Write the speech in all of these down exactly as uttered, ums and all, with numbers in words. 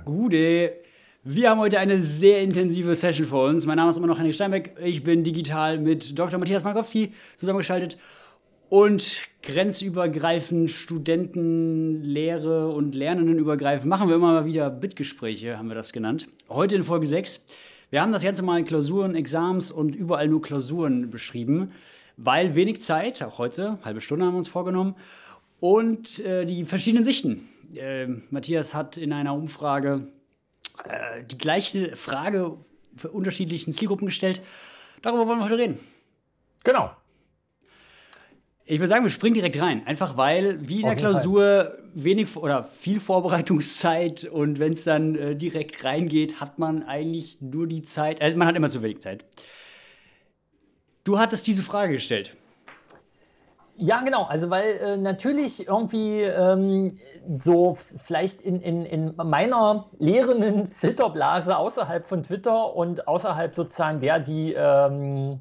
Gude, wir haben heute eine sehr intensive Session vor uns. Mein Name ist immer noch Henning Steinbeck. Ich bin digital mit Doktor Matthias Markowski zusammengeschaltet und grenzübergreifend, Studenten, Lehre und Lernenden übergreifend machen wir immer mal wieder Bitgespräche, haben wir das genannt. Heute in Folge sechs. Wir haben das Ganze mal in Klausuren, Exams und überall nur Klausuren beschrieben, weil wenig Zeit, auch heute, halbe Stunde haben wir uns vorgenommen, und äh, die verschiedenen Sichten. Äh, Matthias hat in einer Umfrage äh, die gleiche Frage für unterschiedlichen Zielgruppen gestellt. Darüber wollen wir heute reden. Genau. Ich würde sagen, wir springen direkt rein. Einfach weil, wie in der Klausur, wenig oder viel Vorbereitungszeit, und wenn es dann äh, direkt reingeht, hat man eigentlich nur die Zeit. Also man hat immer zu wenig Zeit. Du hattest diese Frage gestellt. Ja, genau. Also, weil äh, natürlich irgendwie ähm, so vielleicht in, in, in meiner lehrenden Filterblase außerhalb von Twitter und außerhalb sozusagen der, die ähm,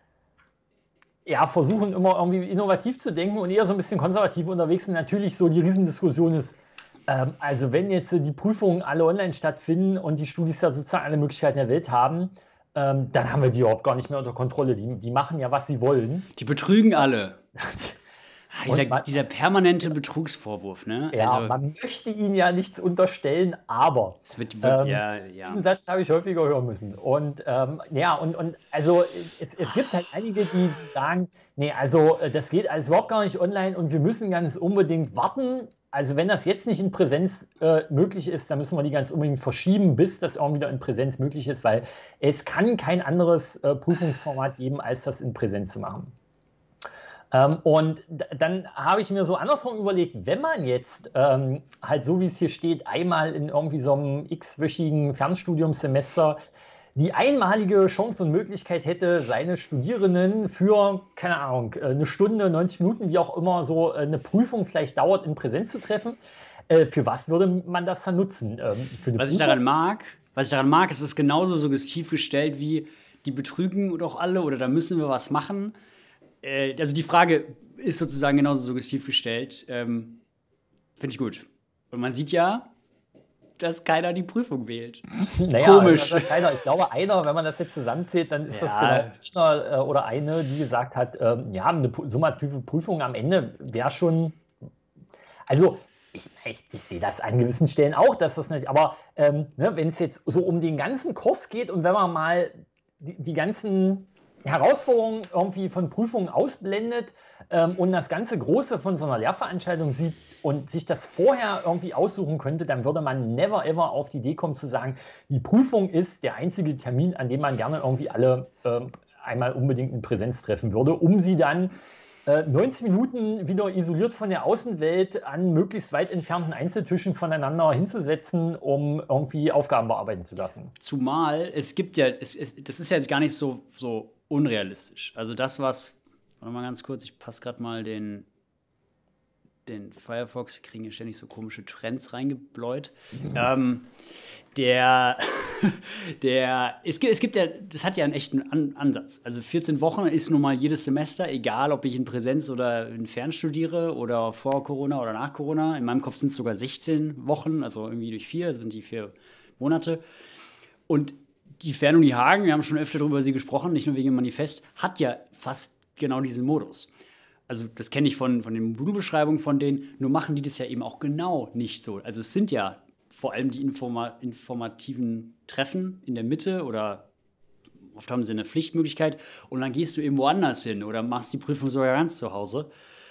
ja, versuchen immer irgendwie innovativ zu denken und eher so ein bisschen konservativ unterwegs sind, natürlich so die Riesendiskussion ist, ähm, also wenn jetzt äh, die Prüfungen alle online stattfinden und die Studis da sozusagen alle Möglichkeiten der Welt haben, ähm, dann haben wir die überhaupt gar nicht mehr unter Kontrolle. Die, die machen ja, was sie wollen. Die betrügen alle. Dieser, man, dieser permanente Betrugsvorwurf, ne? Ja, also, man möchte ihnen ja nichts unterstellen, aber es wird, wird ähm, ja, ja. diesen Satz habe ich häufiger hören müssen. Und ähm, ja, und, und also es, es gibt halt einige, die sagen, nee, also das geht alles überhaupt gar nicht online und wir müssen ganz unbedingt warten. Also wenn das jetzt nicht in Präsenz äh, möglich ist, dann müssen wir die ganz unbedingt verschieben, bis das auch wieder in Präsenz möglich ist, weil es kann kein anderes äh, Prüfungsformat geben, als das in Präsenz zu machen. Ähm, und dann habe ich mir so andersrum überlegt, wenn man jetzt ähm, halt so wie es hier steht, einmal in irgendwie so einem x-wöchigen Fernstudiumssemester die einmalige Chance und Möglichkeit hätte, seine Studierenden für, keine Ahnung, eine Stunde, neunzig Minuten, wie auch immer so eine Prüfung vielleicht dauert, in Präsenz zu treffen, äh, für was würde man das dann nutzen? Ähm, für eine was ich Prüfung? daran mag, was ich daran mag, ist es genauso suggestiv gestellt wie die betrügen doch alle oder da müssen wir was machen. Also die Frage ist sozusagen genauso suggestiv gestellt. Ähm, Finde ich gut. Und man sieht ja, dass keiner die Prüfung wählt. Naja, Komisch. Also keiner. Ich glaube, einer, wenn man das jetzt zusammenzählt, dann ist Ja. das genau einer oder eine, die gesagt hat, ähm, ja, eine summative Prüfung am Ende wäre schon. Also, ich, ich, ich sehe das an gewissen Stellen auch, dass das nicht. Aber ähm, ne, wenn es jetzt so um den ganzen Kurs geht und wenn man mal die, die ganzen Herausforderungen irgendwie von Prüfungen ausblendet ähm, und das ganze Große von so einer Lehrveranstaltung sieht und sich das vorher irgendwie aussuchen könnte, dann würde man never ever auf die Idee kommen zu sagen, die Prüfung ist der einzige Termin, an dem man gerne irgendwie alle äh, einmal unbedingt in Präsenz treffen würde, um sie dann äh, neunzig Minuten wieder isoliert von der Außenwelt an möglichst weit entfernten Einzeltischen voneinander hinzusetzen, um irgendwie Aufgaben bearbeiten zu lassen. Zumal es gibt ja, es, es, das ist ja jetzt gar nicht so, so unrealistisch. Also das, was, warte mal ganz kurz, ich passe gerade mal den, den Firefox, wir kriegen hier ständig so komische Trends reingebläut. ähm, der, der, es gibt, es gibt ja, das hat ja einen echten An Ansatz. Also vierzehn Wochen ist nun mal jedes Semester, egal ob ich in Präsenz oder in Fern studiere oder vor Corona oder nach Corona. In meinem Kopf sind es sogar sechzehn Wochen, also irgendwie durch vier, also sind die vier Monate. Und die Fernuni Hagen, wir haben schon öfter darüber sie gesprochen, nicht nur wegen dem Manifest, hat ja fast genau diesen Modus. Also das kenne ich von, von den Modulbeschreibungen von denen, nur machen die das ja eben auch genau nicht so. Also es sind ja vor allem die Informa informativen Treffen in der Mitte oder oft haben sie eine Pflichtmöglichkeit und dann gehst du eben woanders hin oder machst die Prüfung sogar ganz zu Hause.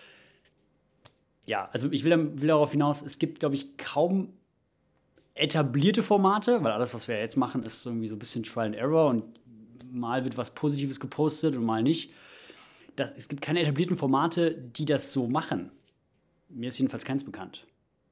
Ja, also ich will, will darauf hinaus, es gibt, glaube ich, kaum etablierte Formate, weil alles, was wir jetzt machen, ist irgendwie so ein bisschen Trial and Error und mal wird was Positives gepostet und mal nicht. Das, es gibt keine etablierten Formate, die das so machen. Mir ist jedenfalls keins bekannt.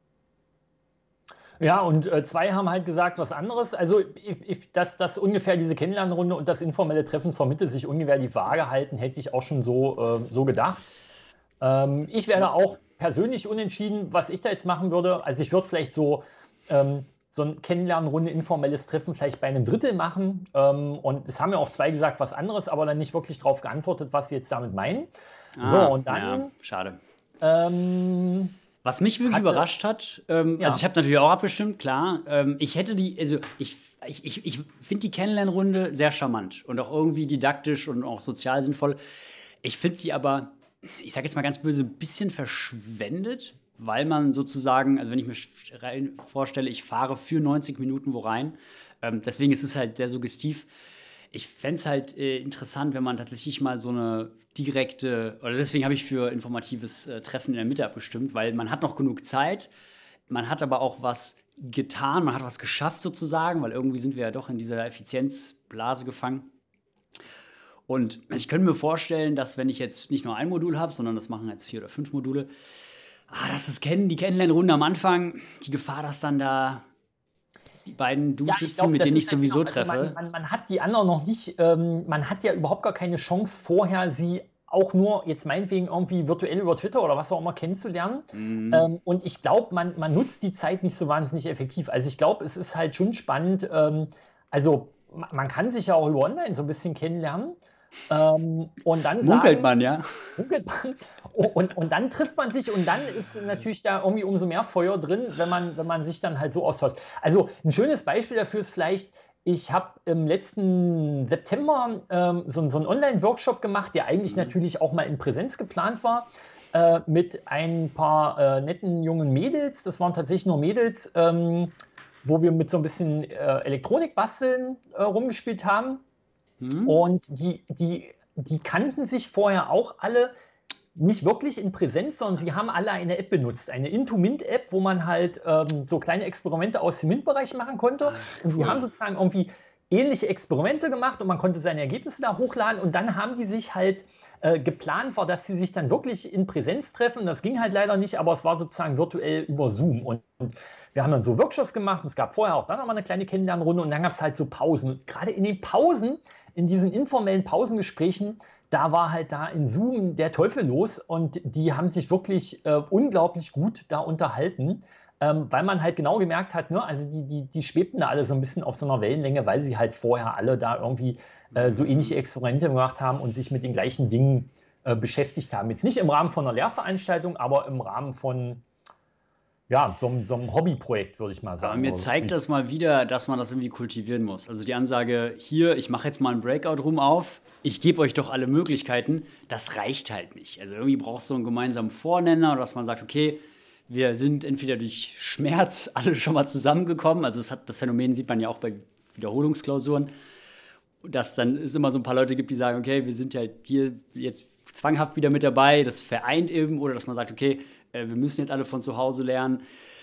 Ja, und äh, zwei haben halt gesagt was anderes. Also, if, if, dass, dass ungefähr diese Kennenlernrunde und das informelle Treffen zur Mitte sich ungefähr die Waage halten, hätte ich auch schon so, äh, so gedacht. Ähm, ich wäre auch persönlich unentschieden, was ich da jetzt machen würde. Also ich würde vielleicht so ähm, so ein Kennenlernrunde, informelles Treffen vielleicht bei einem Drittel machen. Ähm, und es haben ja auch zwei gesagt, was anderes, aber dann nicht wirklich darauf geantwortet, was sie jetzt damit meinen. Ah, so, und dann. Ja, schade. Ähm, Was mich wirklich hatte, überrascht hat, ähm, ja. also ich habe natürlich auch abgestimmt, klar. Ähm, ich hätte die, also ich, ich, ich, ich finde die Kennenlernrunde sehr charmant und auch irgendwie didaktisch und auch sozial sinnvoll. Ich finde sie aber, ich sage jetzt mal ganz böse, ein bisschen verschwendet, weil man sozusagen, also wenn ich mir rein vorstelle, ich fahre für neunzig Minuten wo rein, ähm, deswegen ist es halt sehr suggestiv. Ich fände es halt äh, interessant, wenn man tatsächlich mal so eine direkte, oder deswegen habe ich für informatives äh, Treffen in der Mitte abgestimmt, weil man hat noch genug Zeit, man hat aber auch was getan, man hat was geschafft sozusagen, weil irgendwie sind wir ja doch in dieser Effizienzblase gefangen. Und ich könnte mir vorstellen, dass wenn ich jetzt nicht nur ein Modul habe, sondern das machen jetzt vier oder fünf Module, ah, dass das kennen, die Kennenlernrunde am Anfang, die Gefahr, dass dann da die beiden Dudes Ja, ich sitzen, glaube, mit das denen ich ist halt sowieso genau, also man, treffe. man, man hat die anderen noch nicht, ähm, man hat ja überhaupt gar keine Chance vorher, sie auch nur jetzt meinetwegen irgendwie virtuell über Twitter oder was auch immer kennenzulernen. Mhm. Ähm, und ich glaube, man, man nutzt die Zeit nicht so wahnsinnig effektiv. Also ich glaube, es ist halt schon spannend. Ähm, also ma- man kann sich ja auch über Online so ein bisschen kennenlernen. Ähm, und dann Munkelt sagen, man, ja. munkelt man, und, und dann trifft man sich und dann ist natürlich da irgendwie umso mehr Feuer drin, wenn man, wenn man sich dann halt so austauscht. Also ein schönes Beispiel dafür ist vielleicht, ich habe im letzten September ähm, so, so einen Online-Workshop gemacht, der eigentlich Mhm. natürlich auch mal in Präsenz geplant war, äh, mit ein paar äh, netten jungen Mädels. Das waren tatsächlich nur Mädels, ähm, wo wir mit so ein bisschen äh, Elektronikbasteln äh, rumgespielt haben. Mhm. Und die, die, die kannten sich vorher auch alle nicht wirklich in Präsenz, sondern sie haben alle eine App benutzt, eine Into-Mint-App, wo man halt ähm, so kleine Experimente aus dem Mint-Bereich machen konnte. Ach, Und sie haben cool. sozusagen irgendwie ähnliche Experimente gemacht und man konnte seine Ergebnisse da hochladen. Und dann haben die sich halt äh, geplant, war, dass sie sich dann wirklich in Präsenz treffen. Das ging halt leider nicht, aber es war sozusagen virtuell über Zoom. Und, und wir haben dann so Workshops gemacht. Es gab vorher auch dann nochmal eine kleine Kennenlernrunde und dann gab es halt so Pausen. Und gerade in den Pausen, in diesen informellen Pausengesprächen, da war halt da in Zoom der Teufel los und die haben sich wirklich äh, unglaublich gut da unterhalten, ähm, weil man halt genau gemerkt hat, ne, also die, die, die schwebten da alle so ein bisschen auf so einer Wellenlänge, weil sie halt vorher alle da irgendwie äh, so ähnliche Experimente gemacht haben und sich mit den gleichen Dingen äh, beschäftigt haben. Jetzt nicht im Rahmen von einer Lehrveranstaltung, aber im Rahmen von ja, so, einem- so einem Hobbyprojekt, würde ich mal Aber sagen. mir oder so. zeigt das mal wieder, dass man das irgendwie kultivieren muss. Also die Ansage, hier, ich mache jetzt mal einen Breakout-Room auf, ich gebe euch doch alle Möglichkeiten, das reicht halt nicht. Also irgendwie brauchst du einen gemeinsamen Vornenner, dass man sagt, okay, wir sind entweder durch Schmerz alle schon mal zusammengekommen, also das, hat, das Phänomen sieht man ja auch bei Wiederholungsklausuren, dass dann es immer so ein paar Leute gibt, die sagen, okay, wir sind ja hier jetzt zwanghaft wieder mit dabei, das vereint eben, oder dass man sagt, okay, äh, wir müssen jetzt alle von zu Hause lernen.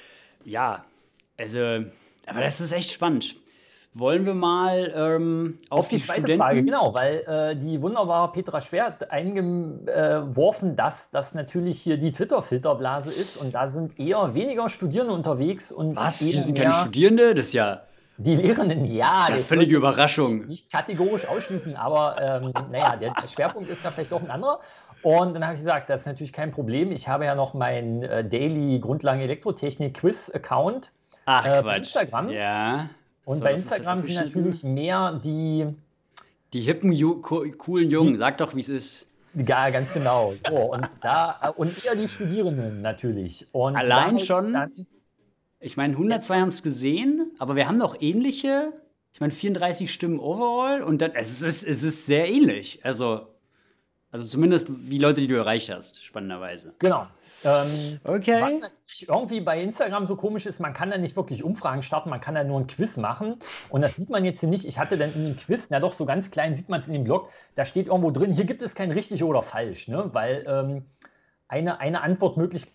Ja, also, aber das ist echt spannend. Wollen wir mal ähm, auf, Auf die, die zweite Studenten... Frage, genau, weil äh, die wunderbare Petra Schwer hat eingeworfen, dass das natürlich hier die Twitter-Filterblase ist und da sind eher weniger Studierende unterwegs und Was? Hier eher sind keine mehr Studierende? Das ist ja, die Lehrenden. Ja, das ist ja das völlige würde ich jetzt Überraschung. Nicht, nicht kategorisch ausschließen, aber ähm, naja, der Schwerpunkt ist da vielleicht doch ein anderer. Und dann habe ich gesagt, das ist natürlich kein Problem. Ich habe ja noch meinen äh, Daily Grundlagen Elektrotechnik Quiz-Account Ach, äh, bei Quatsch. Instagram. Ja. Und So, bei das ist jetzt Instagram sind abgeschnitten. natürlich mehr die Die hippen, Ju co coolen Jungen, sag doch, wie es ist. Ja, ganz genau. So, und da, äh, und eher die Studierenden natürlich. Und da Allein habe ich schon, dann, ich meine, hundertzwei haben es gesehen, aber wir haben noch ähnliche, ich meine, vierunddreißig Stimmen overall und dann, es ist, es ist sehr ähnlich. Also, also zumindest die Leute, die du erreicht hast, spannenderweise. genau. Ähm, Okay. Was natürlich irgendwie bei Instagram so komisch ist, man kann da nicht wirklich Umfragen starten, man kann da nur ein Quiz machen. Und das sieht man jetzt hier nicht. Ich hatte dann in dem Quiz, na doch, so ganz klein sieht man es in dem Blog, da steht irgendwo drin, hier gibt es kein richtig oder falsch, ne? Weil ähm, eine, eine Antwortmöglichkeit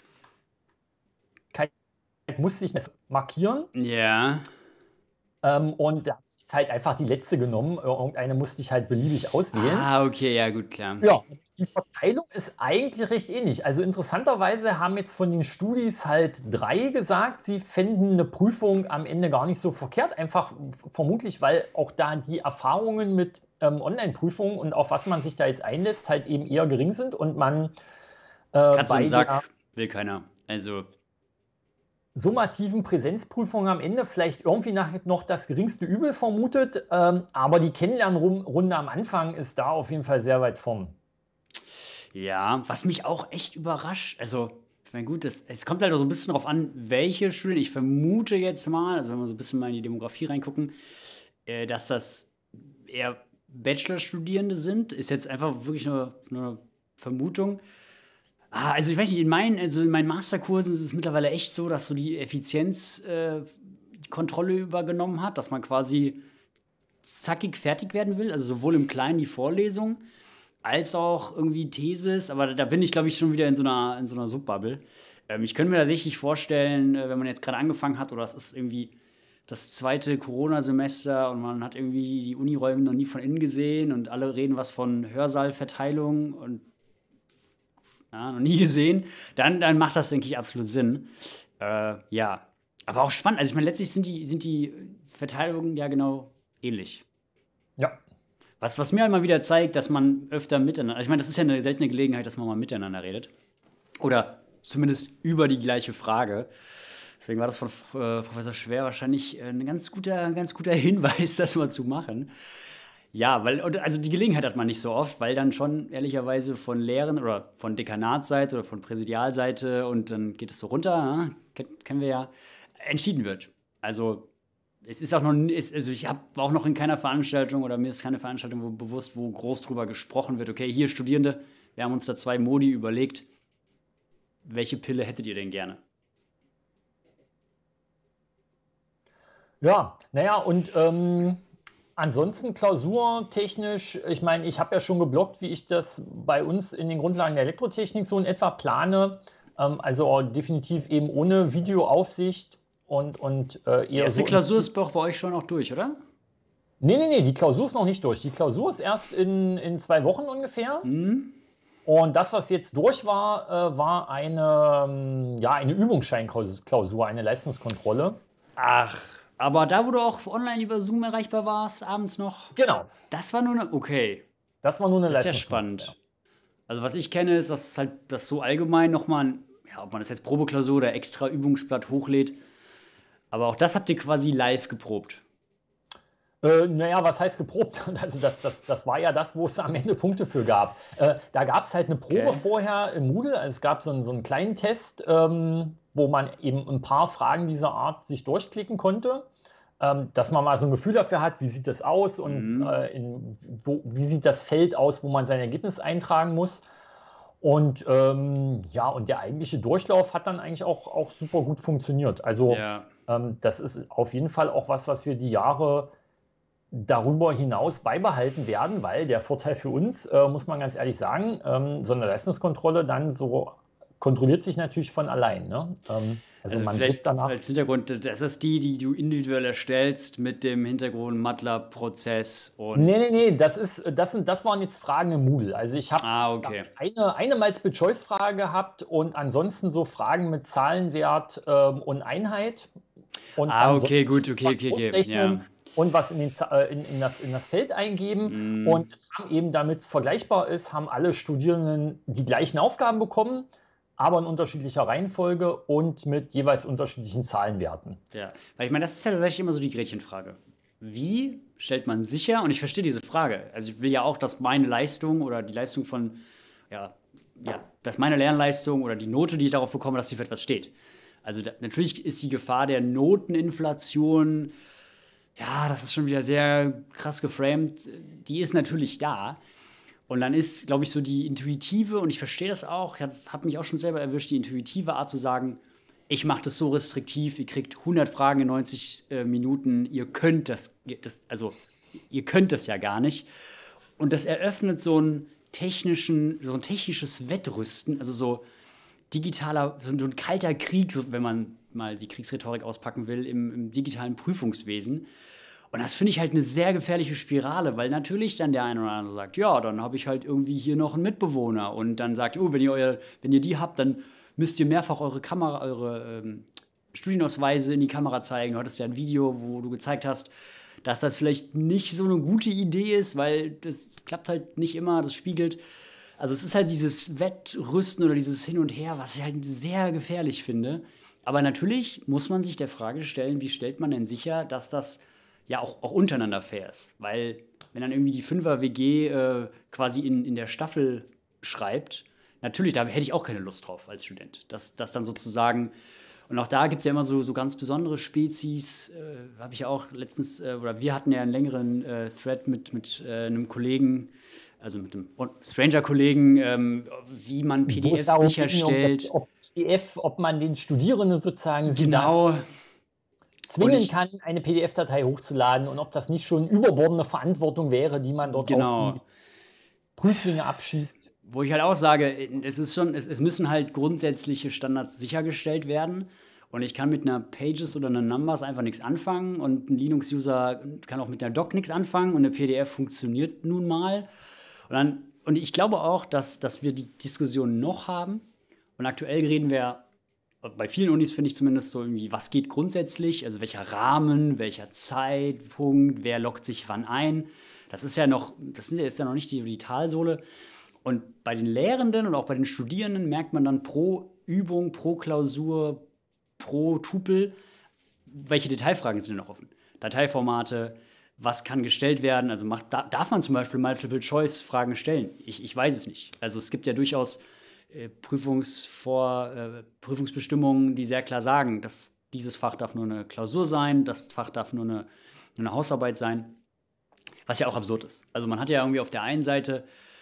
musste ich markieren. Ja. Ähm, und da habe ich halt einfach die letzte genommen. Irgendeine musste ich halt beliebig auswählen. Ah, okay, ja, gut, klar. Ja, die Verteilung ist eigentlich recht ähnlich. Also interessanterweise haben jetzt von den Studis halt drei gesagt, sie fänden eine Prüfung am Ende gar nicht so verkehrt. Einfach vermutlich, weil auch da die Erfahrungen mit ähm, Online-Prüfungen und auf was man sich da jetzt einlässt, halt eben eher gering sind und man äh, Katze bei im Sack der will keiner. Also, summativen Präsenzprüfung am Ende vielleicht irgendwie nach, noch das geringste Übel vermutet, ähm, aber die Kennenlernrunde am Anfang ist da auf jeden Fall sehr weit vorn. ja, was mich auch echt überrascht, also Ich meine, gut, das, es kommt halt auch so ein bisschen darauf an, welche Studien. Ich vermute jetzt mal, also wenn wir so ein bisschen mal in die Demografie reingucken, äh, dass das eher Bachelorstudierende sind. Ist jetzt einfach wirklich nur, nur eine Vermutung. Ah, also ich weiß nicht, in meinen, also in meinen Masterkursen ist es mittlerweile echt so, dass so die Effizienz äh, die Kontrolle übergenommen hat, dass man quasi zackig fertig werden will, also sowohl im Kleinen die Vorlesung, als auch irgendwie Thesis, aber da bin ich, glaube ich, schon wieder in so einer, in so einer Subbubble. Ähm, ich könnte mir tatsächlich vorstellen, äh, wenn man jetzt gerade angefangen hat oder es ist irgendwie das zweite Corona-Semester und man hat irgendwie die Uniräume noch nie von innen gesehen und alle reden was von Hörsaalverteilung und ja, noch nie gesehen, dann, dann macht das, denke ich, absolut Sinn. Äh, ja, aber auch spannend. Also ich meine, letztlich sind die, sind die Verteilungen ja genau ähnlich. Ja. Was, was mir halt mal wieder zeigt, dass man öfter miteinander, also ich meine, das ist ja eine seltene Gelegenheit, dass man mal miteinander redet. Oder zumindest über die gleiche Frage. Deswegen war das von äh, Professor Schwer wahrscheinlich ein ganz guter, ganz guter Hinweis, das mal zu machen. Ja, weil, also die Gelegenheit hat man nicht so oft, weil dann schon ehrlicherweise von Lehren oder von Dekanatsseite oder von Präsidialseite und dann geht es so runter, ja, kennen wir ja, entschieden wird. Also es ist auch noch, ist, also ich hab, war auch noch in keiner Veranstaltung oder mir ist keine Veranstaltung wo, bewusst, wo groß drüber gesprochen wird. Okay, hier Studierende, wir haben uns da zwei Modi überlegt. Welche Pille hättet ihr denn gerne? Ja, naja, und ähm, ansonsten klausurtechnisch, ich meine, ich habe ja schon geblockt, wie ich das bei uns in den Grundlagen der Elektrotechnik so in etwa plane. Ähm, also definitiv eben ohne Videoaufsicht und, und äh, eher Die erste so. Klausur ist doch bei euch schon auch durch, oder? Nee, nee, nee, die Klausur ist noch nicht durch. Die Klausur ist erst in, in zwei Wochen ungefähr. Mhm. Und das, was jetzt durch war, äh, war eine, ähm, ja, eine Übungsscheinklausur, eine Leistungskontrolle. Ach, aber da, wo du auch online über Zoom erreichbar warst, abends noch, Genau, das war nur eine, okay, das war nur eine das ist ja Leistungskontrolle. spannend. Also was ich kenne, ist, was halt das so allgemein nochmal, ja, ob man das jetzt Probeklausur oder extra Übungsblatt hochlädt, aber auch das habt ihr quasi live geprobt. Äh, naja, was heißt geprobt? Also das, das, das war ja das, wo es am Ende Punkte für gab. Äh, da gab es halt eine Probe Okay. vorher im Moodle. Also es gab so einen, so einen kleinen Test, ähm, wo man eben ein paar Fragen dieser Art sich durchklicken konnte, ähm, dass man mal so ein Gefühl dafür hat, wie sieht das aus und Mhm. äh, in, wo, wie sieht das Feld aus, wo man sein Ergebnis eintragen muss. Und ähm, ja, und der eigentliche Durchlauf hat dann eigentlich auch, auch super gut funktioniert. Also Ja. ähm, das ist auf jeden Fall auch was, was wir die Jahre darüber hinaus beibehalten werden, weil der Vorteil für uns, äh, muss man ganz ehrlich sagen, ähm, so eine Leistungskontrolle dann so kontrolliert sich natürlich von allein. Ne? Ähm, also, Also man vielleicht drückt danach. als Hintergrund, das ist die, die du individuell erstellst mit dem Hintergrund MATLAB-Prozess und. Nee, nee, nee, das, ist, das, sind, das waren jetzt Fragen im Moodle. Also ich habe Ah, okay. eine, eine Multiple-Choice-Frage gehabt und ansonsten so Fragen mit Zahlenwert ähm, und Einheit. Und Ah, dann so okay, gut, okay, was okay, okay. ausrechnen Ja. und was in, den, Za- äh, in, in, das, in das Feld eingeben. Mm. Und es haben eben, damit es vergleichbar ist, haben alle Studierenden die gleichen Aufgaben bekommen, aber in unterschiedlicher Reihenfolge und mit jeweils unterschiedlichen Zahlenwerten. Ja, weil ich meine, das ist ja tatsächlich immer so die Gretchenfrage. Wie stellt man sicher, und ich verstehe diese Frage, also ich will ja auch, dass meine Leistung oder die Leistung von, ja, ja, dass meine Lernleistung oder die Note, die ich darauf bekomme, dass sie für etwas steht. Also da, natürlich ist die Gefahr der Noteninflation, ja, das ist schon wieder sehr krass geframed, die ist natürlich da. Und dann ist, glaube ich, so die intuitive, und ich verstehe das auch, ich habe hab mich auch schon selber erwischt, die intuitive Art zu sagen, ich mache das so restriktiv, ihr kriegt hundert Fragen in neunzig äh, Minuten, ihr könnt das, das, also ihr könnt das ja gar nicht. Und das eröffnet so einen technischen, so ein technisches Wettrüsten, also so digitaler, so ein kalter Krieg, so, wenn man mal die Kriegsrhetorik auspacken will, im, im digitalen Prüfungswesen. Und das finde ich halt eine sehr gefährliche Spirale, weil natürlich dann der eine oder andere sagt, ja, dann habe ich halt irgendwie hier noch einen Mitbewohner und dann sagt, oh, wenn ihr, euer, wenn ihr die habt, dann müsst ihr mehrfach eure Kamera, eure ähm, Studienausweise in die Kamera zeigen. Du hattest ja ein Video, wo du gezeigt hast, dass das vielleicht nicht so eine gute Idee ist, weil das klappt halt nicht immer, das spiegelt. Also es ist halt dieses Wettrüsten oder dieses Hin und Her, was ich halt sehr gefährlich finde. Aber natürlich muss man sich der Frage stellen, wie stellt man denn sicher, dass das ja auch, auch untereinander fair ist. Weil wenn dann irgendwie die Fünfer-W G äh, quasi in, in der Staffel schreibt, natürlich, da hätte ich auch keine Lust drauf als Student. Das, das dann sozusagen, und auch da gibt es ja immer so, so ganz besondere Spezies, äh, habe ich ja auch letztens, äh, oder wir hatten ja einen längeren äh, Thread mit, mit äh, einem Kollegen, also mit einem Stranger-Kollegen, ähm, wie man P D Fs sicherstellt. Ging, ob, P D F, ob man den Studierenden sozusagen genau zwingen ich, kann, eine P D F-Datei hochzuladen und ob das nicht schon überbordene Verantwortung wäre, die man dort genau. auf die Prüflinge abschiebt. Wo ich halt auch sage, es ist schon, es, es müssen halt grundsätzliche Standards sichergestellt werden. Und ich kann mit einer Pages oder einer Numbers einfach nichts anfangen. Und ein Linux-User kann auch mit einer Doc nichts anfangen. Und eine P D F funktioniert nun mal. Und, dann, und ich glaube auch, dass, dass wir die Diskussion noch haben. Und aktuell reden wir, bei vielen Unis finde ich zumindest so irgendwie, was geht grundsätzlich? Also welcher Rahmen, welcher Zeitpunkt, wer loggt sich wann ein? Das ist ja noch, das ist ja noch nicht die, die Talsohle. Und bei den Lehrenden und auch bei den Studierenden merkt man dann pro Übung, pro Klausur, pro Tupel, welche Detailfragen sind noch offen. Dateiformate, was kann gestellt werden? Also macht, darf man zum Beispiel Multiple-Choice-Fragen stellen? Ich, ich weiß es nicht. Also es gibt ja durchaus äh, Prüfungsvor, äh, Prüfungsbestimmungen, die sehr klar sagen, dass dieses Fach darf nur eine Klausur sein, das Fach darf nur eine, nur eine Hausarbeit sein. Was ja auch absurd ist. Also man hat ja irgendwie auf der einen Seite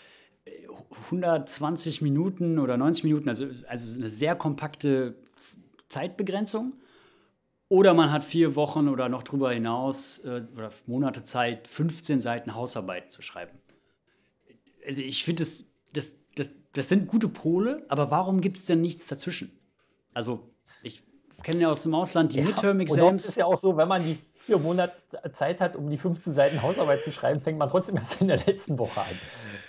hundertzwanzig Minuten oder neunzig Minuten, also, also eine sehr kompakte Zeitbegrenzung. Oder man hat vier Wochen oder noch drüber hinaus äh, oder Monate Zeit, fünfzehn Seiten Hausarbeiten zu schreiben. Also ich finde, das, das, das, das sind gute Pole, aber warum gibt es denn nichts dazwischen? Also ich kenne ja aus dem Ausland die ja, Midterm-Exams. Es ist ja auch so, wenn man die vier Monate Zeit hat, um die fünfzehn Seiten Hausarbeit zu schreiben, fängt man trotzdem erst in der letzten Woche an.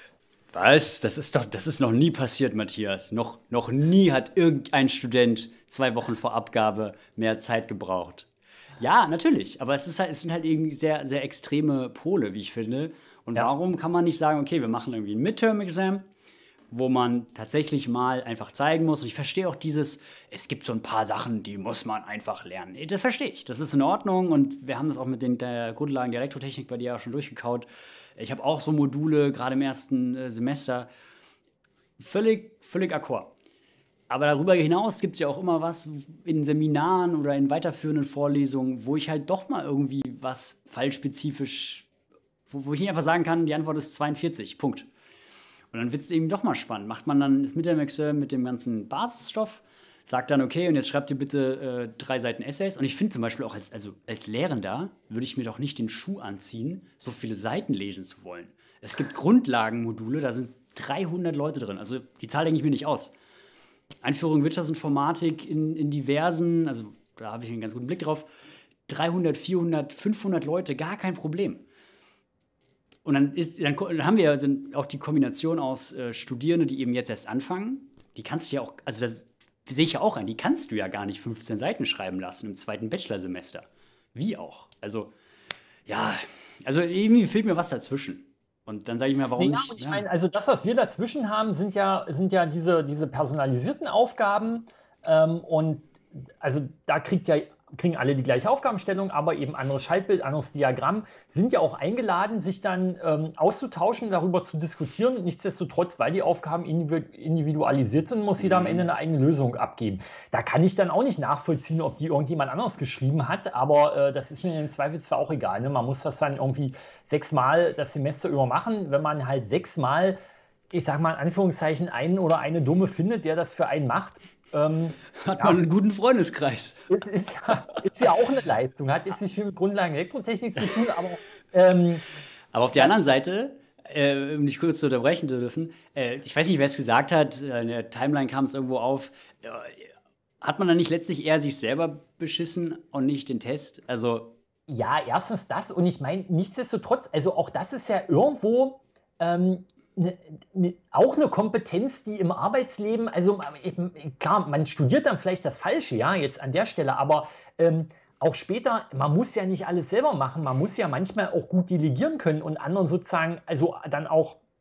Was? Das ist doch, das ist noch nie passiert, Matthias. Noch, noch nie hat irgendein Student zwei Wochen vor Abgabe mehr Zeit gebraucht. Ja, natürlich, aber es, ist halt, es sind halt irgendwie sehr, sehr extreme Pole, wie ich finde. Und ja. Warum kann man nicht sagen, okay, wir machen irgendwie ein Midterm-Exam, wo man tatsächlich mal einfach zeigen muss. Und ich verstehe auch dieses, es gibt so ein paar Sachen, die muss man einfach lernen. Das verstehe ich, das ist in Ordnung. Und wir haben das auch mit den der Grundlagen der Elektrotechnik bei dir auch schon durchgekaut. Ich habe auch so Module, gerade im ersten äh, Semester, völlig, völlig d'accord. Aber darüber hinaus gibt es ja auch immer was in Seminaren oder in weiterführenden Vorlesungen, wo ich halt doch mal irgendwie was fallspezifisch, wo, wo ich nicht einfach sagen kann, die Antwort ist zweiundvierzig, Punkt. Und dann wird es eben doch mal spannend. Macht man dann das Midterm-Exam mit dem ganzen Basisstoff, sagt dann, okay, und jetzt schreibt ihr bitte äh, drei Seiten Essays. Und ich finde zum Beispiel auch als, also als Lehrender würde ich mir doch nicht den Schuh anziehen, so viele Seiten lesen zu wollen. Es gibt Grundlagenmodule, da sind dreihundert Leute drin. Also die Zahl denke ich mir nicht aus. Einführung Wirtschaftsinformatik in, in diversen, also da habe ich einen ganz guten Blick drauf, dreihundert, vierhundert, fünfhundert Leute, gar kein Problem. Und dann, ist, dann haben wir also auch die Kombination aus äh, Studierenden, die eben jetzt erst anfangen. Die kannst du ja auch, also das sehe ich ja auch an, die kannst du ja gar nicht fünfzehn Seiten schreiben lassen im zweiten Bachelorsemester. Wie auch? Also, ja, also irgendwie fehlt mir was dazwischen. Und dann sage ich mir, warum ja, nicht? Ich ja. meine, also das, was wir dazwischen haben, sind ja, sind ja diese, diese personalisierten Aufgaben. Ähm, und also da kriegt ja kriegen alle die gleiche Aufgabenstellung, aber eben anderes Schaltbild, anderes Diagramm, sind ja auch eingeladen, sich dann ähm, auszutauschen, darüber zu diskutieren. Nichtsdestotrotz, weil die Aufgaben individualisiert sind, muss jeder am Ende eine eigene Lösung abgeben. Da kann ich dann auch nicht nachvollziehen, ob die irgendjemand anderes geschrieben hat, aber äh, das ist mir im Zweifelsfall auch egal. Ne? Man muss das dann irgendwie sechsmal das Semester über machen. Wenn man halt sechsmal, ich sag mal in Anführungszeichen, einen oder eine Dumme findet, der das für einen macht, Ähm, hat man ja, einen guten Freundeskreis. Ist, ist, ja, ist ja auch eine Leistung. Hat jetzt nicht viel mit Grundlagen Elektrotechnik zu tun, aber. Ähm, aber auf der anderen Seite, äh, um dich kurz zu unterbrechen zu dürfen, äh, ich weiß nicht, wer es gesagt hat, in der Timeline kam es irgendwo auf. Äh, hat man dann nicht letztlich eher sich selber beschissen und nicht den Test? Also. Ja, erstens das. Und ich meine, nichtsdestotrotz, also auch das ist ja irgendwo. Ähm, Ne, ne, auch eine Kompetenz, die im Arbeitsleben, also ich, klar, man studiert dann vielleicht das Falsche, ja, jetzt an der Stelle, aber ähm, auch später, man muss ja nicht alles selber machen, man muss ja manchmal auch gut delegieren können und anderen sozusagen, also dann auch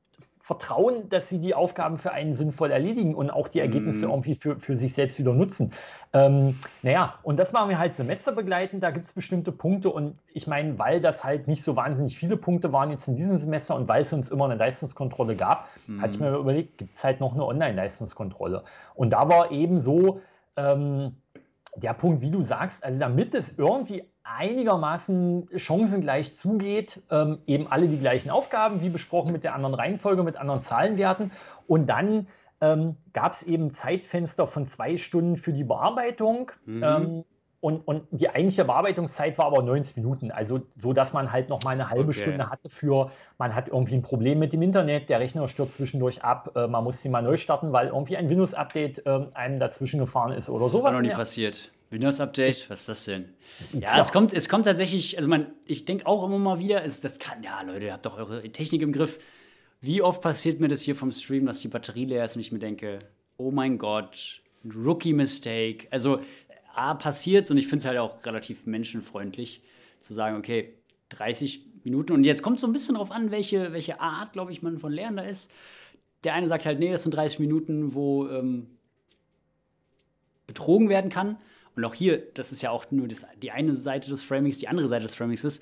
vertrauen, dass sie die Aufgaben für einen sinnvoll erledigen und auch die Ergebnisse Mhm. irgendwie für, für sich selbst wieder nutzen. Ähm, naja, und das machen wir halt semesterbegleitend, da gibt es bestimmte Punkte und ich meine, weil das halt nicht so wahnsinnig viele Punkte waren jetzt in diesem Semester und weil es uns immer eine Leistungskontrolle gab, hatte ich mir überlegt, gibt es halt noch eine Online-Leistungskontrolle. Und da war eben so ähm, der Punkt, wie du sagst, also damit es irgendwie einigermaßen chancengleich zugeht, ähm, eben alle die gleichen Aufgaben, wie besprochen mit der anderen Reihenfolge, mit anderen Zahlenwerten. Und dann ähm, gab es eben Zeitfenster von zwei Stunden für die Bearbeitung. Mhm. Ähm, und, und die eigentliche Bearbeitungszeit war aber neunzig Minuten, also so, dass man halt noch mal eine halbe Okay. Stunde hatte für, man hat irgendwie ein Problem mit dem Internet, der Rechner stürzt zwischendurch ab, äh, man muss sie mal neu starten, weil irgendwie ein Windows-Update äh, einem dazwischen gefahren ist oder Das ist auch sowas. noch nie in der- passiert. Windows-Update, was ist das denn? Ja, Klar. es kommt, es kommt tatsächlich, also man, ich denke auch immer mal wieder, es, das kann, ja Leute, ihr habt doch eure Technik im Griff. Wie oft passiert mir das hier vom Stream, dass die Batterie leer ist und ich mir denke, oh mein Gott, Rookie-Mistake. Also, A, passiert's und ich finde es halt auch relativ menschenfreundlich, zu sagen, okay, dreißig Minuten und jetzt kommt so ein bisschen drauf an, welche, welche Art, glaube ich, man von Lernender ist. Der eine sagt halt, nee, das sind dreißig Minuten, wo ähm, betrogen werden kann. Und auch hier, das ist ja auch nur das, die eine Seite des Framings, die andere Seite des Framings ist,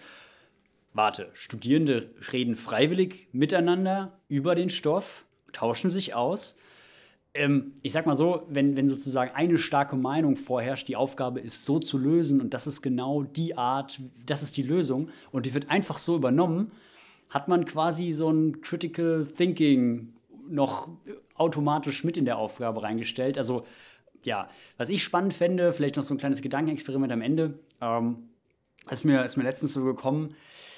warte, Studierende reden freiwillig miteinander über den Stoff, tauschen sich aus. Ähm, ich sag mal so, wenn, wenn sozusagen eine starke Meinung vorherrscht, die Aufgabe ist so zu lösen und das ist genau die Art, das ist die Lösung und die wird einfach so übernommen, hat man quasi so ein Critical Thinking noch automatisch mit in der Aufgabe reingestellt. Also ja, was ich spannend fände, vielleicht noch so ein kleines Gedankenexperiment am Ende, ähm, ist, mir, ist mir letztens so gekommen,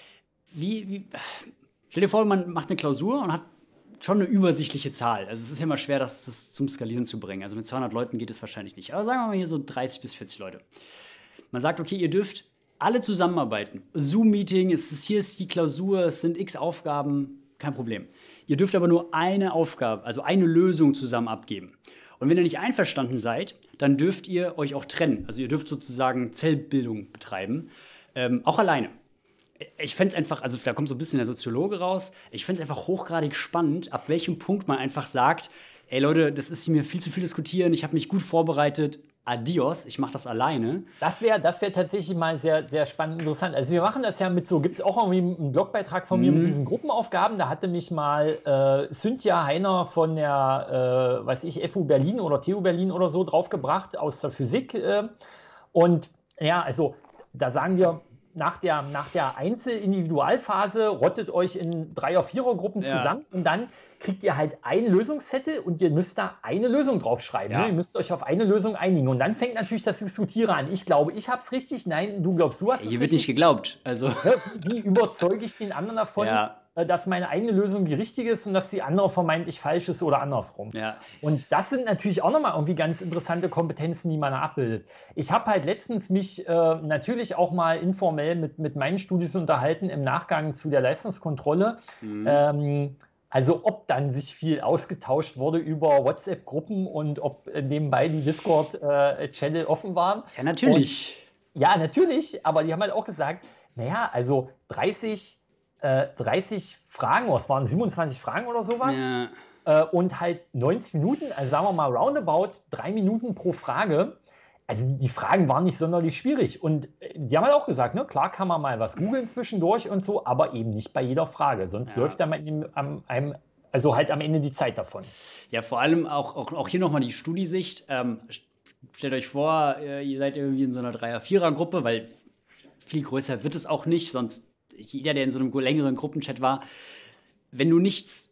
wie, wie, stell dir vor, man macht eine Klausur und hat schon eine übersichtliche Zahl. Also es ist ja immer schwer, das, das zum Skalieren zu bringen. Also mit zweihundert Leuten geht es wahrscheinlich nicht. Aber sagen wir mal hier so dreißig bis vierzig Leute. Man sagt, okay, ihr dürft alle zusammenarbeiten. Zoom-Meeting, es ist, hier ist die Klausur, es sind x Aufgaben, kein Problem. Ihr dürft aber nur eine Aufgabe, also eine Lösung zusammen abgeben. Und wenn ihr nicht einverstanden seid, dann dürft ihr euch auch trennen. Also ihr dürft sozusagen Zellbildung betreiben, ähm, auch alleine. Ich fände es einfach, also da kommt so ein bisschen der Soziologe raus, ich fände es einfach hochgradig spannend, ab welchem Punkt man einfach sagt, ey Leute, das ist mir viel zu viel diskutieren, ich habe mich gut vorbereitet, adios, ich mache das alleine. Das wäre das wär tatsächlich mal sehr, sehr spannend, interessant. Also wir machen das ja mit so, gibt es auch irgendwie einen Blogbeitrag von mir Mhm. mit diesen Gruppenaufgaben, da hatte mich mal äh, Cynthia Heiner von der, äh, weiß ich, F U Berlin oder T U Berlin oder so draufgebracht aus der Physik. Äh, und ja, also da sagen wir, nach der, nach der Einzel-Individualphase rottet euch in Dreier-, Vierer-Gruppen Ja. zusammen und dann kriegt ihr halt einen Lösungszettel und ihr müsst da eine Lösung draufschreiben. Ja. Ne? Ihr müsst euch auf eine Lösung einigen. Und dann fängt natürlich das Diskutieren an. Ich glaube, ich habe es richtig. Nein, du glaubst, du hast es Hier wird nicht richtig. geglaubt. Also, Ne? Wie überzeuge ich den anderen davon, Ja. äh, dass meine eigene Lösung die richtige ist und dass die andere vermeintlich falsch ist oder andersrum? ja. Und das sind natürlich auch nochmal irgendwie ganz interessante Kompetenzen, die man da abbildet. Ich habe halt letztens mich äh, natürlich auch mal informell mit, mit meinen Studis unterhalten im Nachgang zu der Leistungskontrolle. Mhm. Ähm, also ob dann sich viel ausgetauscht wurde über WhatsApp-Gruppen und ob äh, nebenbei die Discord-Channel äh, offen waren. Ja, natürlich. Und, ja, natürlich, aber die haben halt auch gesagt, naja, also dreißig, äh, dreißig Fragen, oh, es waren siebenundzwanzig Fragen oder sowas. Ja. Äh, und halt neunzig Minuten, also sagen wir mal roundabout drei Minuten pro Frage. Also die, die Fragen waren nicht sonderlich schwierig. Und äh, die haben halt auch gesagt, ne, klar kann man mal was googeln zwischendurch und so, aber eben nicht bei jeder Frage. Sonst Ja. läuft dann am, am, am, also halt am Ende die Zeit davon. Ja, vor allem auch, auch, auch hier nochmal die Studisicht. Ähm, stellt euch vor, äh, ihr seid irgendwie in so einer Dreier-Vierer-Gruppe, weil viel größer wird es auch nicht, sonst jeder, der in so einem längeren Gruppenchat war, wenn du nichts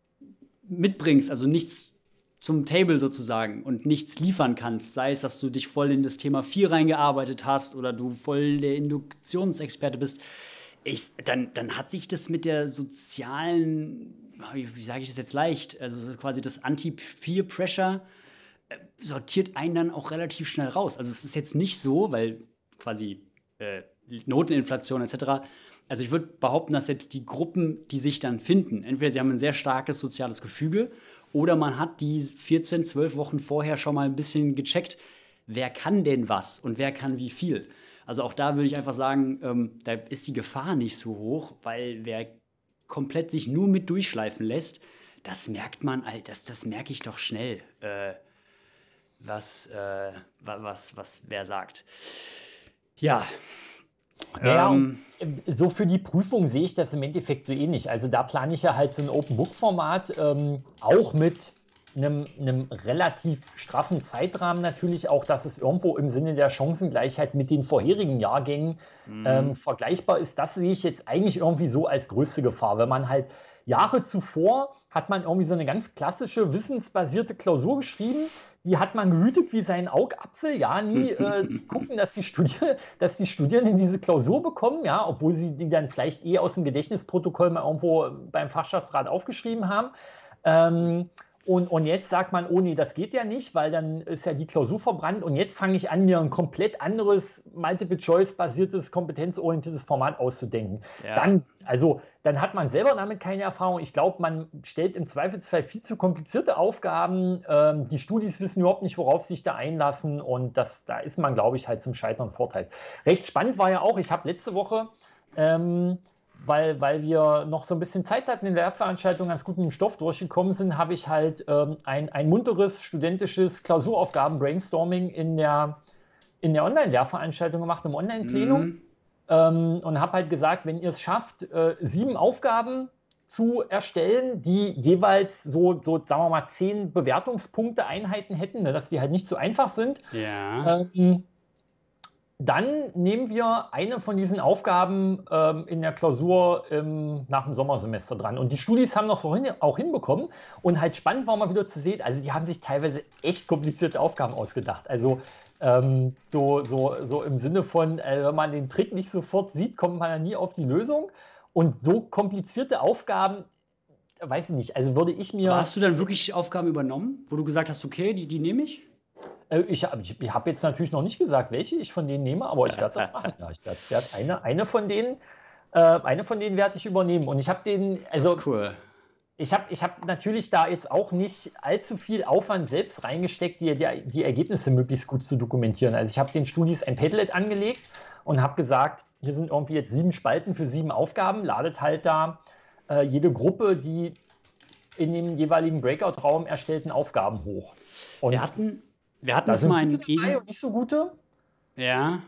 mitbringst, also nichts zum Table sozusagen und nichts liefern kannst, sei es, dass du dich voll in das Thema vier reingearbeitet hast oder du voll der Induktionsexperte bist, ich, dann, dann hat sich das mit der sozialen, wie, wie sage ich das jetzt leicht, also quasi das Anti-Peer-Pressure äh, sortiert einen dann auch relativ schnell raus. Also es ist jetzt nicht so, weil quasi äh, Noteninflation et cetera. Also ich würde behaupten, dass selbst die Gruppen, die sich dann finden, entweder sie haben ein sehr starkes soziales Gefüge oder man hat die vierzehn, zwölf Wochen vorher schon mal ein bisschen gecheckt, wer kann denn was und wer kann wie viel. Also auch da würde ich einfach sagen, ähm, da ist die Gefahr nicht so hoch, weil wer komplett sich nur mit durchschleifen lässt, das merkt man, all- das, das merke ich doch schnell, äh, was, äh, wa- was, was wer sagt. Ja, Naja, und ähm, äh, so für die Prüfung sehe ich das im Endeffekt so ähnlich. Also da plane ich ja halt so ein Open-Book-Format, ähm, auch mit einem, einem relativ straffen Zeitrahmen natürlich, auch dass es irgendwo im Sinne der Chancengleichheit mit den vorherigen Jahrgängen ähm, mhm. vergleichbar ist. Das sehe ich jetzt eigentlich irgendwie so als größte Gefahr, wenn man halt Jahre zuvor hat man irgendwie so eine ganz klassische wissensbasierte Klausur geschrieben, die hat man gehütet wie seinen Augapfel, ja, nie äh, gucken, dass die, Studi- dass die Studierenden diese Klausur bekommen, ja, obwohl sie die dann vielleicht eh aus dem Gedächtnisprotokoll mal irgendwo beim Fachschaftsrat aufgeschrieben haben. Ähm, und, und jetzt sagt man, oh nee, das geht ja nicht, weil dann ist ja die Klausur verbrannt und jetzt fange ich an, mir ein komplett anderes Multiple-Choice-basiertes, kompetenzorientiertes Format auszudenken. Ja, Dann, also, dann hat man selber damit keine Erfahrung. Ich glaube, man stellt im Zweifelsfall viel zu komplizierte Aufgaben. Ähm, die Studis wissen überhaupt nicht, worauf sie sich da einlassen und das, da ist man, glaube ich, halt zum Scheitern Vorteil. Recht spannend war ja auch, ich habe letzte Woche ähm, weil, weil wir noch so ein bisschen Zeit hatten in der Lehrveranstaltung, ganz gut mit dem Stoff durchgekommen sind, habe ich halt ähm, ein, ein munteres studentisches Klausuraufgaben-Brainstorming in der, in der Online-Lehrveranstaltung gemacht, im Online-Plenum. mhm. Ähm, und habe halt gesagt, wenn ihr es schafft, äh, sieben Aufgaben zu erstellen, die jeweils so, so, sagen wir mal, zehn Bewertungspunkte Einheiten hätten, ne, dass die halt nicht so einfach sind, Ja, ähm, dann nehmen wir eine von diesen Aufgaben ähm, in der Klausur ähm, nach dem Sommersemester dran. Und die Studis haben noch vorhin auch hinbekommen. Und halt spannend war mal wieder zu sehen, also die haben sich teilweise echt komplizierte Aufgaben ausgedacht. Also ähm, so, so, so im Sinne von, äh, wenn man den Trick nicht sofort sieht, kommt man ja nie auf die Lösung. Und so komplizierte Aufgaben, weiß ich nicht, also würde ich aber mir hast du dann wirklich Aufgaben übernommen, wo du gesagt hast, okay, die, die nehme ich? Äh, Ich habe ich, ich hab jetzt natürlich noch nicht gesagt, welche ich von denen nehme, aber ich werde das machen. Ja, ich werde werd eine, eine von denen, äh, eine von denen werde ich übernehmen. Und ich habe den, Das also ist cool. ich habe ich hab natürlich da jetzt auch nicht allzu viel Aufwand selbst reingesteckt, die, die, die Ergebnisse möglichst gut zu dokumentieren. Also ich habe den Studis ein Padlet angelegt und habe gesagt, hier sind irgendwie jetzt sieben Spalten für sieben Aufgaben, ladet halt da äh, jede Gruppe die in dem jeweiligen Breakout-Raum erstellten Aufgaben hoch. Und Wir hatten, wir hatten da das sind mal gute in dabei ähn- und nicht so gute. ja,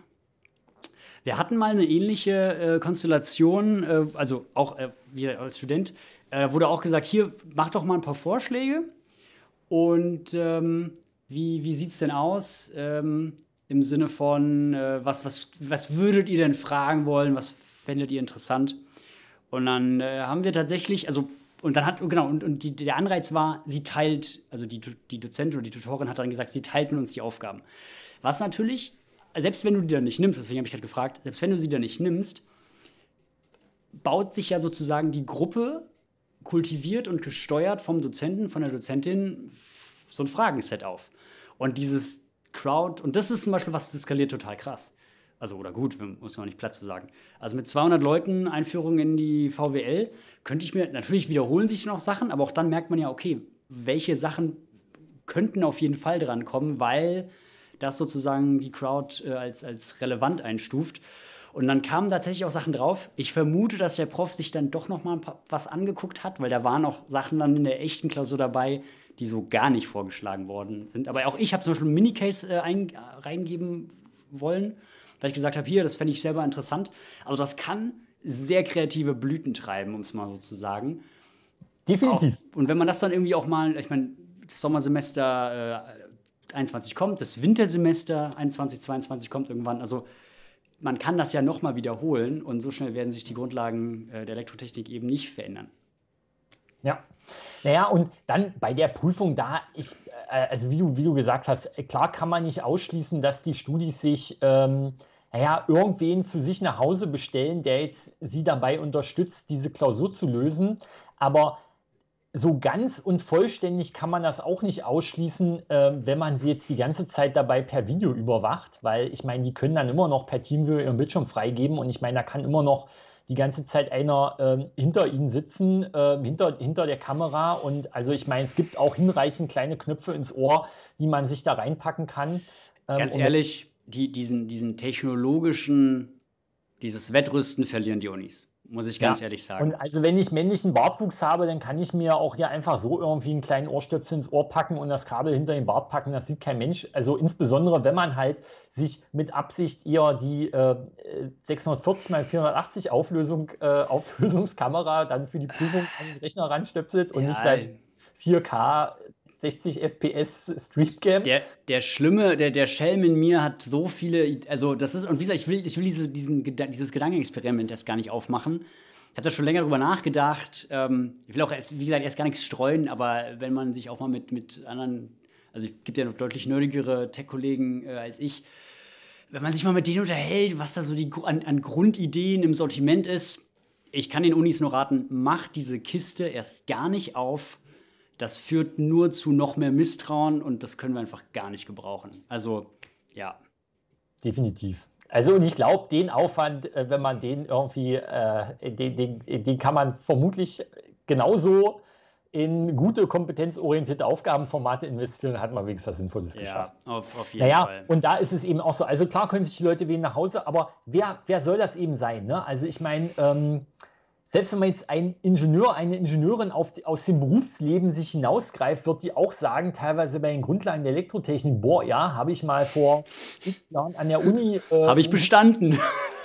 wir hatten mal eine ähnliche äh, Konstellation, äh, also auch äh, wir als Student, äh, wurde auch gesagt, hier, mach doch mal ein paar Vorschläge und ähm, wie, wie sieht es denn aus ähm, im Sinne von, äh, was, was, was würdet ihr denn fragen wollen, was fändet ihr interessant? Und dann äh, haben wir tatsächlich, also, und dann hat, genau, und, und die, der Anreiz war, sie teilt, also die, die Dozentin oder die Tutorin hat dann gesagt, sie teilt mit uns die Aufgaben. Was natürlich, selbst wenn du die dann nicht nimmst, deswegen habe ich gerade gefragt, selbst wenn du sie dann nicht nimmst, baut sich ja sozusagen die Gruppe kultiviert und gesteuert vom Dozenten, von der Dozentin so ein Fragenset auf. Und dieses Crowd, und das ist zum Beispiel was, das skaliert total krass. Also, oder gut, muss man nicht Platz zu sagen. Also mit zweihundert Leuten Einführung in die V W L könnte ich mir, natürlich wiederholen sich noch Sachen, aber auch dann merkt man ja, okay, welche Sachen könnten auf jeden Fall dran kommen, weil das sozusagen die Crowd äh, als, als relevant einstuft. Und dann kamen tatsächlich auch Sachen drauf. Ich vermute, dass der Prof sich dann doch noch mal ein paar, was angeguckt hat, weil da waren auch Sachen dann in der echten Klausur dabei, die so gar nicht vorgeschlagen worden sind. Aber auch ich habe zum Beispiel einen Minicase äh, ein, reingeben wollen, weil ich gesagt habe, hier, das fände ich selber interessant. Also das kann sehr kreative Blüten treiben, um es mal so zu sagen. Definitiv. Auch, und wenn man das dann irgendwie auch mal, ich meine, das Sommersemester äh, einundzwanzig kommt, das Wintersemester einundzwanzig, zweiundzwanzig kommt irgendwann, also man kann das ja nochmal wiederholen und so schnell werden sich die Grundlagen äh, der Elektrotechnik eben nicht verändern. Ja. Naja, und dann bei der Prüfung da, ich, äh, also wie du, wie du gesagt hast, klar kann man nicht ausschließen, dass die Studis sich, ähm, naja, irgendwen zu sich nach Hause bestellen, der jetzt sie dabei unterstützt, diese Klausur zu lösen. Aber so ganz und vollständig kann man das auch nicht ausschließen, äh, wenn man sie jetzt die ganze Zeit dabei per Video überwacht, weil ich meine, die können dann immer noch per Teamviewer ihren Bildschirm freigeben und ich meine, da kann immer noch die ganze Zeit einer äh, hinter ihnen sitzen, äh, hinter, hinter der Kamera und also ich meine, es gibt auch hinreichend kleine Knöpfe ins Ohr, die man sich da reinpacken kann. Ähm, Ganz und ehrlich, die, diesen, diesen technologischen dieses Wettrüsten verlieren die Unis. Muss ich ganz Ja. ehrlich sagen. Und also wenn ich männlichen Bartwuchs habe, dann kann ich mir auch hier einfach so irgendwie einen kleinen Ohrstöpsel ins Ohr packen und das Kabel hinter den Bart packen. Das sieht kein Mensch. Also insbesondere, wenn man halt sich mit Absicht eher die äh, sechshundertvierzig mal vierhundertachtzig Auflösung, äh, Auflösungskamera dann für die Prüfung an den Rechner ranstöpselt und Ja, nicht sein vier K sechzig F P S Streamcam. Der, der Schlimme, der, der Schelm in mir hat so viele, also das ist, und wie gesagt, ich will, ich will diese, diesen, Geda- dieses Gedankenexperiment erst gar nicht aufmachen. Ich habe da schon länger drüber nachgedacht. Ähm, ich will auch, erst, wie gesagt, erst gar nichts streuen, aber wenn man sich auch mal mit, mit anderen, also es gibt ja noch deutlich nerdigere Tech-Kollegen äh, als ich, wenn man sich mal mit denen unterhält, was da so die, an, an Grundideen im Sortiment ist, ich kann den Unis nur raten, macht diese Kiste erst gar nicht auf. Das führt nur zu noch mehr Misstrauen und das können wir einfach gar nicht gebrauchen. Also, ja. Definitiv. Also und ich glaube, den Aufwand, äh, wenn man den irgendwie, äh, den, den, den kann man vermutlich genauso in gute, kompetenzorientierte Aufgabenformate investieren, hat man wenigstens was Sinnvolles geschafft. Ja, auf, auf jeden Naja, Fall. und da ist es eben auch so, also klar können sich die Leute wählen nach Hause, aber wer, wer soll das eben sein? Ne? Also ich meine, ähm, selbst wenn man jetzt einen Ingenieur, eine Ingenieurin auf die, aus dem Berufsleben sich hinausgreift, wird die auch sagen, teilweise bei den Grundlagen der Elektrotechnik, boah, ja, habe ich mal vor x Jahren an der Uni äh, Habe ich bestanden.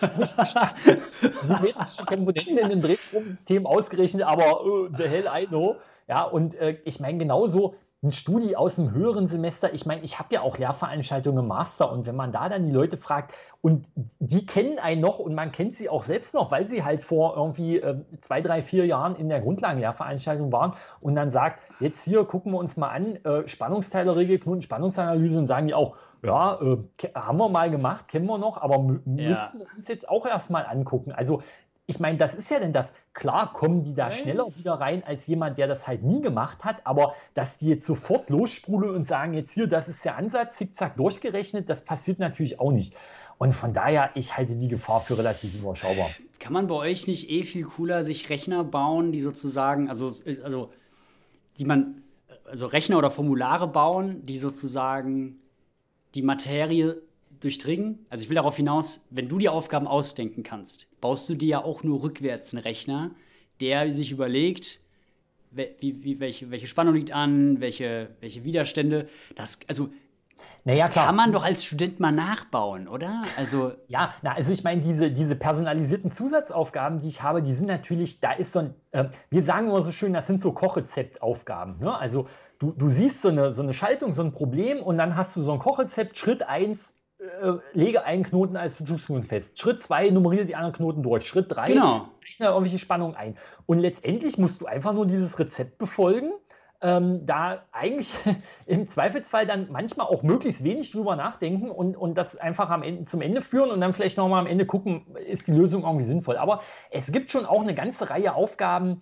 symmetrische Komponenten in dem Drehstromsystem ausgerechnet, aber uh, the hell I know. Ja, und äh, ich meine genauso ein Studi aus dem höheren Semester, ich meine, ich habe ja auch Lehrveranstaltungen im Master und wenn man da dann die Leute fragt und die kennen einen noch und man kennt sie auch selbst noch, weil sie halt vor irgendwie äh, zwei, drei, vier Jahren in der Grundlagenlehrveranstaltung waren und dann sagt, jetzt hier gucken wir uns mal an, äh, Spannungsteilerregel, Knoten-Spannungsanalyse und sagen die auch, ja, äh, haben wir mal gemacht, kennen wir noch, aber mü- Ja. müssten wir uns jetzt auch erstmal angucken. Also ich meine, das ist ja denn das, klar kommen die da Yes. schneller wieder rein als jemand, der das halt nie gemacht hat, aber dass die jetzt sofort lossprudeln und sagen, jetzt hier, das ist der Ansatz, zickzack durchgerechnet, das passiert natürlich auch nicht. Und von daher, ich halte die Gefahr für relativ überschaubar. Kann man bei euch nicht eh viel cooler sich Rechner bauen, die sozusagen, also, also die man, also Rechner oder Formulare bauen, die sozusagen die Materie durchdringen? Also ich will darauf hinaus, wenn du dir Aufgaben ausdenken kannst, baust du dir ja auch nur rückwärts einen Rechner, der sich überlegt, wie, wie, welche, welche Spannung liegt an, welche, welche Widerstände. Das, also, Naja, das klar. kann man doch als Student mal nachbauen, oder? Also, Ja, na, also ich meine, diese, diese personalisierten Zusatzaufgaben, die ich habe, die sind natürlich, da ist so ein, äh, wir sagen immer so schön, das sind so Kochrezeptaufgaben. Ne? Also du, du siehst so eine, so eine Schaltung, so ein Problem und dann hast du so ein Kochrezept, Schritt eins, äh, lege einen Knoten als Bezugsknoten fest. Schritt zwei, nummeriere die anderen Knoten durch. Schritt drei, Genau. rechne irgendwelche Spannungen ein. Und letztendlich musst du einfach nur dieses Rezept befolgen. Ähm, da eigentlich im Zweifelsfall dann manchmal auch möglichst wenig drüber nachdenken und, und das einfach am Ende, zum Ende führen und dann vielleicht nochmal am Ende gucken, ist die Lösung irgendwie sinnvoll. Aber es gibt schon auch eine ganze Reihe Aufgaben,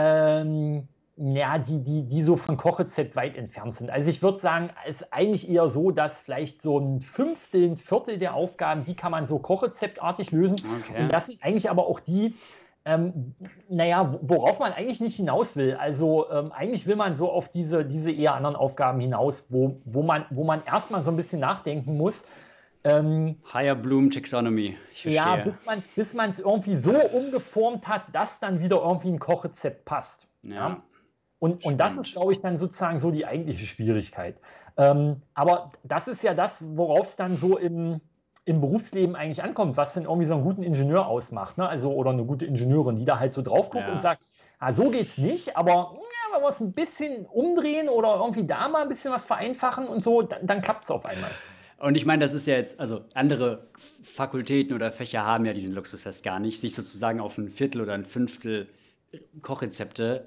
ähm, ja, die, die, die so von Kochrezept weit entfernt sind. Also ich würde sagen, es ist eigentlich eher so, dass vielleicht so ein Fünftel, ein Viertel der Aufgaben, die kann man so kochrezeptartig lösen. Okay. Und das sind eigentlich aber auch die, ähm, naja, worauf man eigentlich nicht hinaus will. Also ähm, eigentlich will man so auf diese, diese eher anderen Aufgaben hinaus, wo, wo man, wo man erstmal so ein bisschen nachdenken muss. Ähm, Higher Bloom Taxonomy. Ich verstehe. ja, bis man es bis man's irgendwie so umgeformt hat, dass dann wieder irgendwie ein Kochrezept passt. Ja. Und, und das Spannend. ist, glaube ich, dann sozusagen so die eigentliche Schwierigkeit. Ähm, aber das ist ja das, worauf es dann so im, im Berufsleben eigentlich ankommt, was denn irgendwie so einen guten Ingenieur ausmacht. Ne? Also, oder eine gute Ingenieurin, die da halt so drauf guckt Ja. und sagt, ah, so geht's nicht, aber ja, wenn wir es ein bisschen umdrehen oder irgendwie da mal ein bisschen was vereinfachen und so, dann, dann klappt es auf einmal. Und ich meine, das ist ja jetzt, also andere Fakultäten oder Fächer haben ja diesen Luxustest gar nicht, sich sozusagen auf ein Viertel oder ein Fünftel Kochrezepte,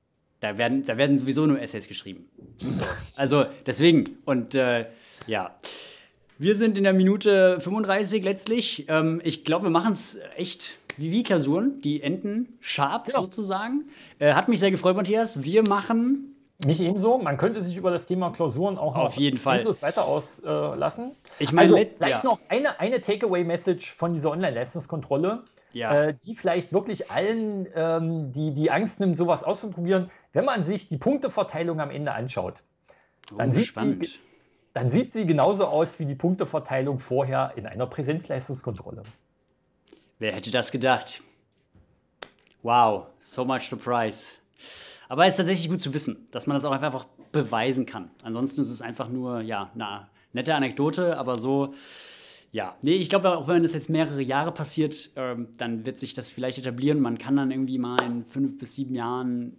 da werden, da werden sowieso nur Essays geschrieben. So. Also deswegen, und äh, ja, wir sind in der Minute fünfunddreißig letztlich. Ähm, ich glaube, wir machen es echt wie, wie Klausuren, die enden sharp Ja. sozusagen. Äh, hat mich sehr gefreut, Matthias. Wir machen Nicht ebenso. Man könnte sich über das Thema Klausuren auch Auf noch jeden Fall. endlos weiter auslassen. Ich meine, also let- vielleicht ja. noch eine, eine Takeaway-Message von dieser Online-Leistungskontrolle, Ja. äh, die vielleicht wirklich allen, ähm, die die Angst nimmt, sowas auszuprobieren, wenn man sich die Punkteverteilung am Ende anschaut, dann Oh, sieht sie- spannend. dann sieht sie genauso aus wie die Punkteverteilung vorher in einer Präsenzleistungskontrolle. Wer hätte das gedacht? Wow, so much surprise. Aber es ist tatsächlich gut zu wissen, dass man das auch einfach beweisen kann. Ansonsten ist es einfach nur, ja, eine nette Anekdote, aber so, ja. Nee, ich glaube, auch wenn das jetzt mehrere Jahre passiert, ähm, dann wird sich das vielleicht etablieren. Man kann dann irgendwie mal in fünf bis sieben Jahren,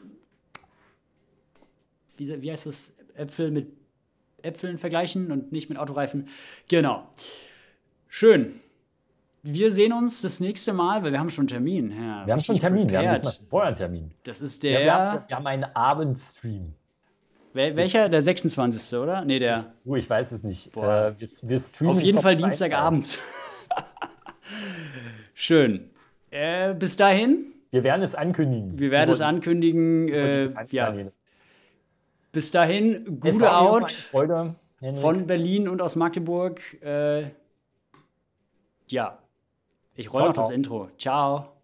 wie, wie heißt das, Äpfel mit Äpfeln vergleichen und nicht mit Autoreifen. Genau. Schön. Wir sehen uns das nächste Mal, weil wir haben schon einen Termin. Ja, wir haben schon einen Termin, prepared. Wir haben nicht mal vorher einen Termin. Das ist der... Ja, wir, haben, wir haben einen Abendstream. Wel welcher? Der sechsundzwanzigste, oder? Nee, der... Ich, du, ich weiß es nicht. Äh, wir, wir streamen Auf jeden Fall Dienstagabend. Schön. Äh, bis dahin. Wir werden es ankündigen. Wir werden es ankündigen. Äh, ja. Bis dahin, gute Out Freude, von Berlin und aus Magdeburg. Äh, ja. Ich rolle noch das Intro. Ciao.